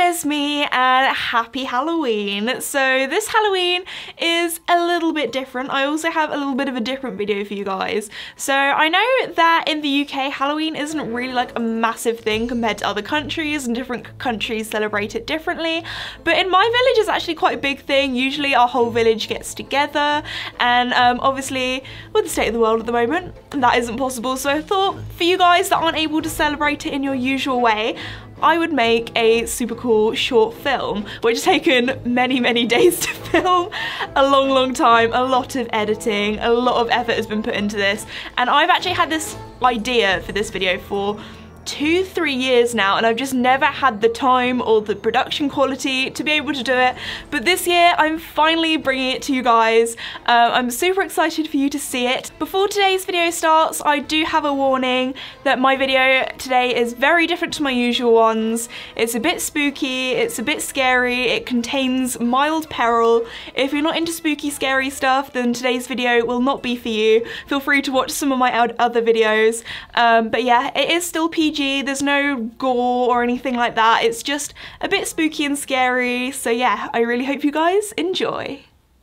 Esme and happy Halloween. So this Halloween is a little bit different. I also have a little bit of a different video for you guys. So I know that in the UK Halloween isn't really like a massive thing compared to other countries, and different countries celebrate it differently, but in my village it's actually quite a big thing. Usually our whole village gets together, and obviously with the state of the world at the moment that isn't possible, so I thought for you guys that aren't able to celebrate it in your usual way, I would make a super cool short film, which has taken many days to film, a long time, a lot of editing, a lot of effort has been put into this, and I've actually had this idea for this video for 2-3 years now, and I've just never had the time or the production quality to be able to do it, but this year I'm finally bringing it to you guys. I'm super excited for you to see it. Before today's video starts, I do have a warning that my video today is very different to my usual ones. It's a bit spooky, it's a bit scary, it contains mild peril. If you're not into spooky scary stuff, then today's video will not be for you. Feel free to watch some of my other videos, but yeah, it is still PG. There's no gore or anything like that. It's just a bit spooky and scary. So yeah, I really hope you guys enjoy.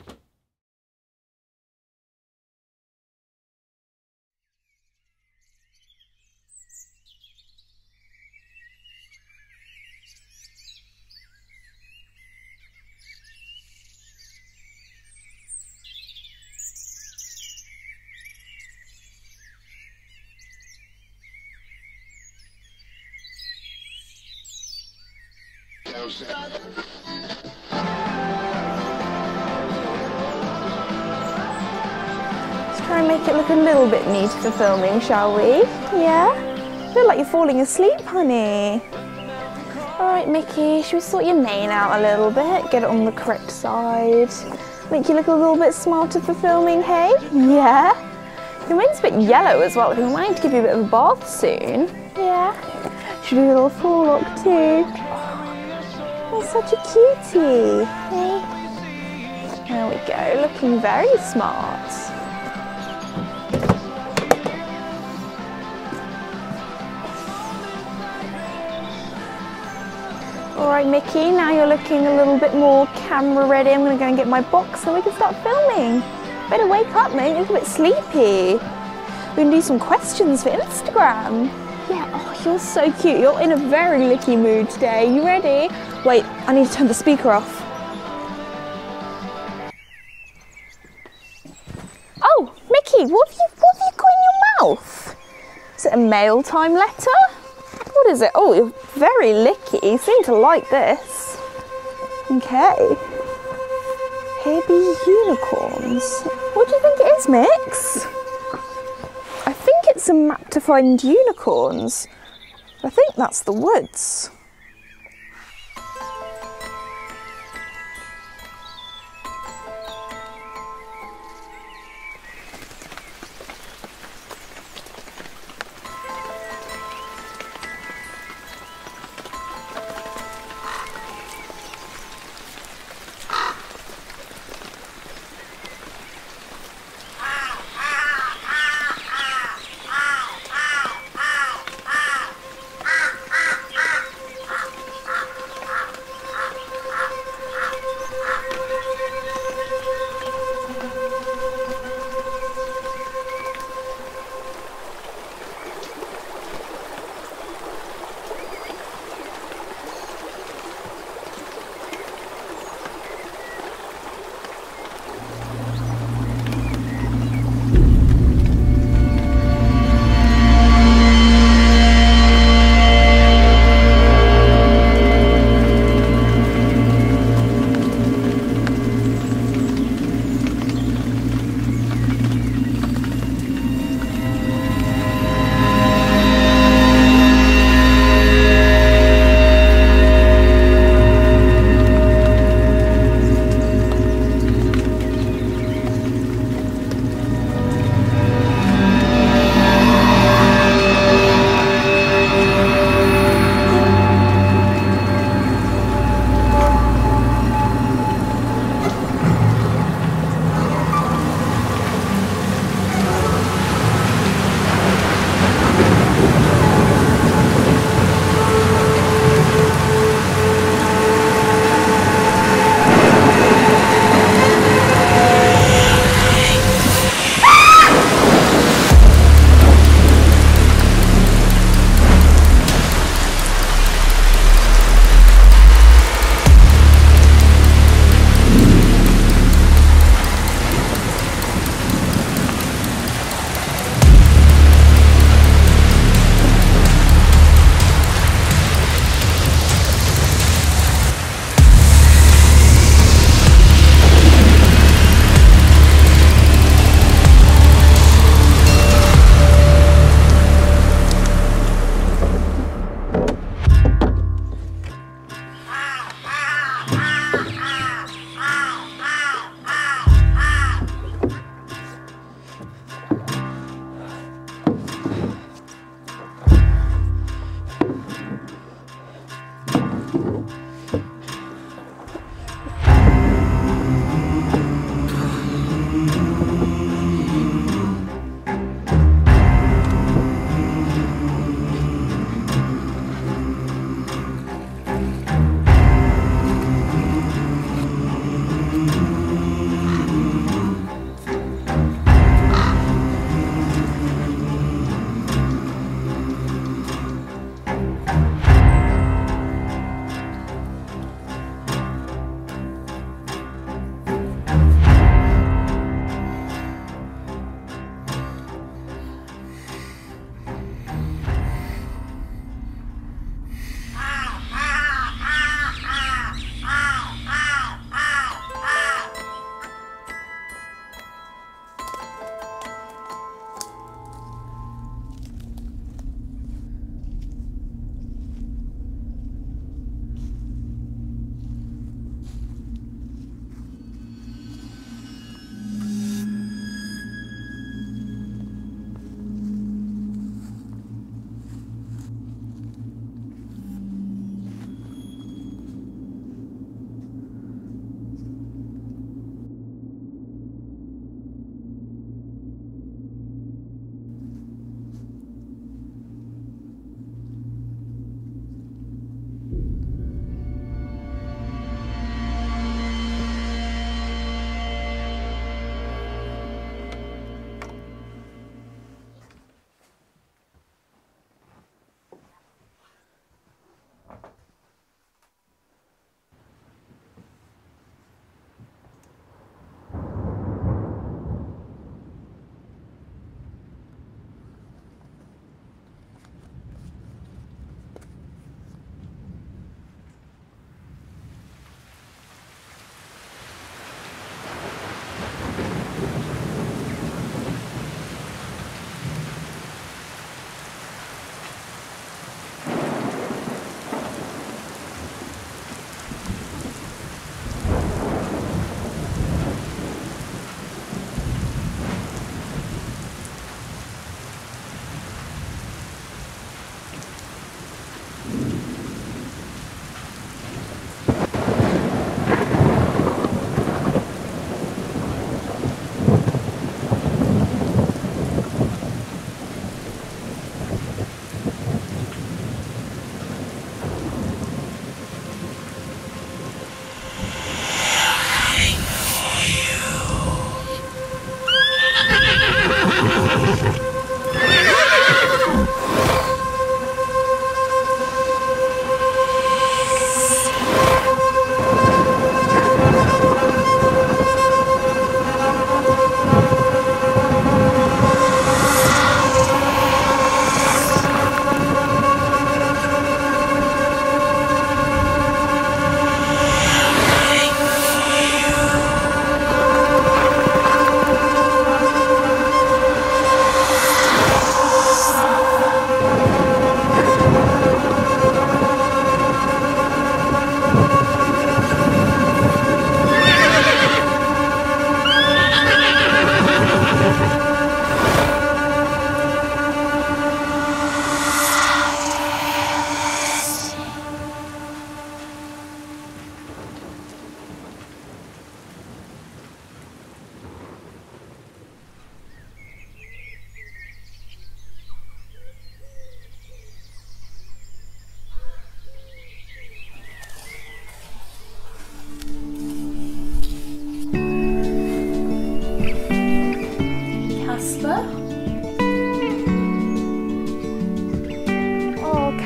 Let's try and make it look a little bit neat for filming, shall we? Yeah? Feel like you're falling asleep, honey. Alright, Mickey, should we sort your mane out a little bit? Get it on the correct side. Make you look a little bit smarter for filming, hey? Yeah? Your mane's a bit yellow as well. We might need to give you a bit of a bath soon. Yeah? Should we do a little forelock too? Oh, such a cutie. Hey? There we go, looking very smart. Alright Mickey, now you're looking a little bit more camera ready. I'm going to go and get my box so we can start filming. Better wake up, mate, you're a little bit sleepy. We're going to do some questions for Instagram. Yeah, oh, you're so cute. You're in a very licky mood today. You ready? Wait, I need to turn the speaker off. Oh, Mickey, what have you got in your mouth? Is it a mail time letter? What is it? Oh, you're very licky. You seem to like this. Okay. Here be unicorns. What do you think it is, Mix? I think it's a map to find unicorns. I think that's the woods.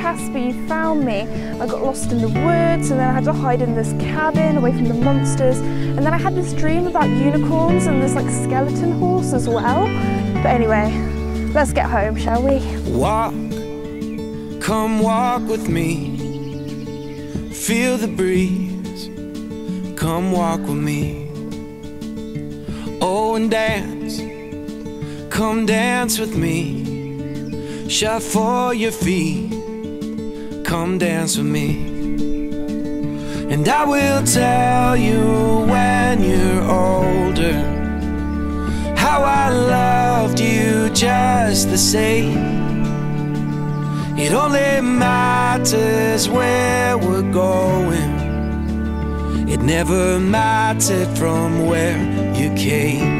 Casper, you found me. I got lost in the woods and then I had to hide in this cabin away from the monsters. And then I had this dream about unicorns and this like skeleton horse as well. But anyway, let's get home, shall we? Walk, come walk with me. Feel the breeze, come walk with me. Oh, and dance, come dance with me. Shuffle your feet, come dance with me. And I will tell you when you're older how I loved you just the same. It only matters where we're going. It never mattered from where you came.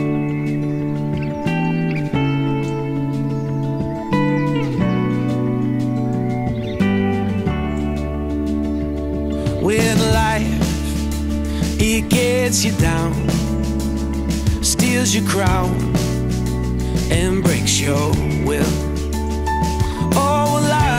When life, it gets you down, steals your crown and breaks your will. Oh,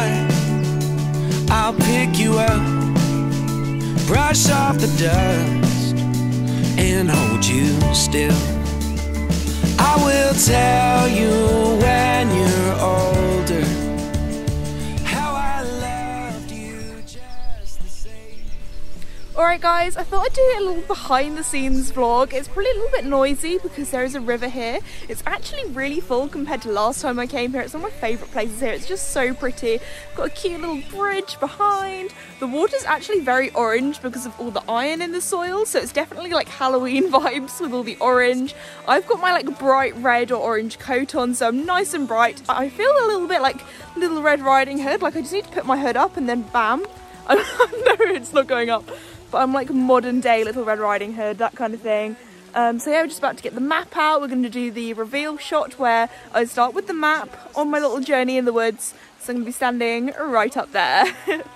I'll pick you up, brush off the dust and hold you still. I will tell you when you're older how I loved you just the same. Alright guys, I thought I'd do a little behind the scenes vlog. It's probably a little bit noisy because there is a river here. It's actually really full compared to last time I came here. It's one of my favourite places here. It's just so pretty. Got a cute little bridge behind. The water's actually very orange because of all the iron in the soil, so it's definitely like Halloween vibes with all the orange. I've got my like bright red or orange coat on, so I'm nice and bright. I feel a little bit like Little Red Riding Hood, like I just need to put my hood up and then bam. No, it's not going up. But I'm like modern day Little Red Riding Hood, that kind of thing. So yeah, we're just about to get the map out. We're going to do the reveal shot where I start with the map on my little journey in the woods. So I'm going to be standing right up there.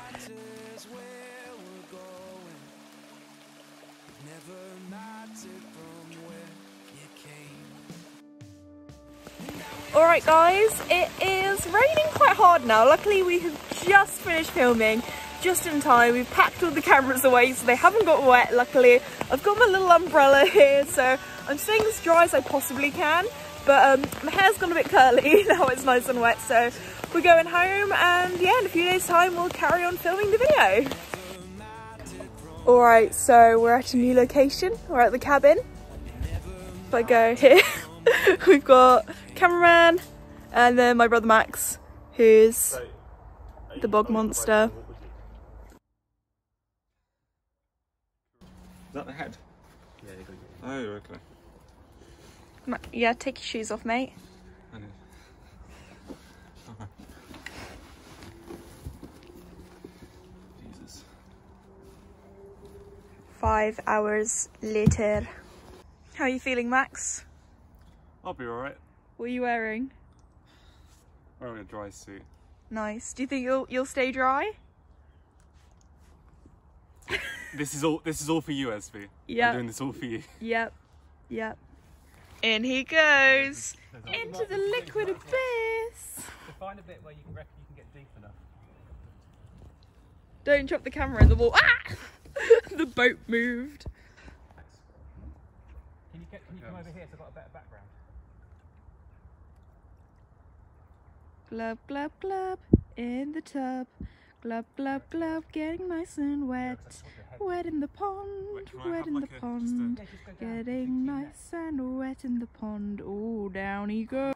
Alright guys, it is raining quite hard now. Luckily we have just finished filming. Just in time. We've packed all the cameras away so they haven't got wet, luckily. I've got my little umbrella here, so I'm staying as dry as I possibly can, but my hair's gone a bit curly now it's nice and wet, so we're going home, and yeah, in a few days time we'll carry on filming the video. Alright, so we're at a new location. We're at the cabin. If I go here, we've got cameraman and then my brother Max, who's the bog monster. Is that the head? Yeah, you got it. Oh, okay. Yeah, take your shoes off, mate. I know. Okay. Jesus. 5 hours later. How are you feeling, Max? I'll be alright. What are you wearing? Wearing a dry suit. Nice. Do you think you'll stay dry? This is all for you, Esme. Yeah. I'm doing this all for you. Yep. Yep. In he goes into the liquid abyss. Find a bit where you can reckon you can get deep enough. Don't drop the camera in the wall. Ah! The boat moved. Can you come over here so I've got a better background? Glub, glub, glub, in the tub. Glub, glub, glub, getting nice and wet. Wet in the pond, wet in the pond. Getting nice and wet in the pond. Oh, down he goes.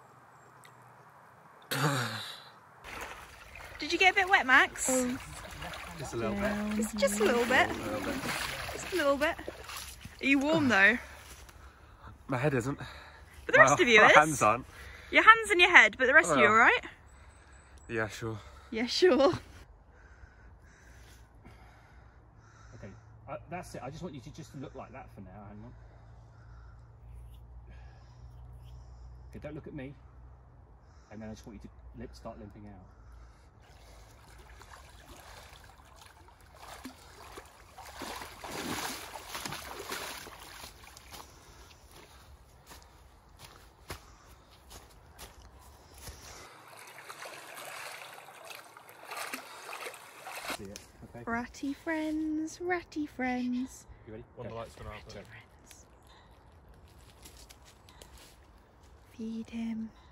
Did you get a bit wet, Max? Oh. Just a little bit. Just a little bit. Just a little bit. Are you warm though? My head isn't. But the rest of you my is. hands aren't. Your hands and your head, but the rest of you alright? Yeah, sure. Yeah, sure. Okay, that's it. I just want you to just look like that for now. Hang on. Okay, don't look at me. And then I just want you to start limping out. see it. Okay. Ratty friends, ratty friends. You ready? One of the Go. lights went out. Ratty friends. Feed him.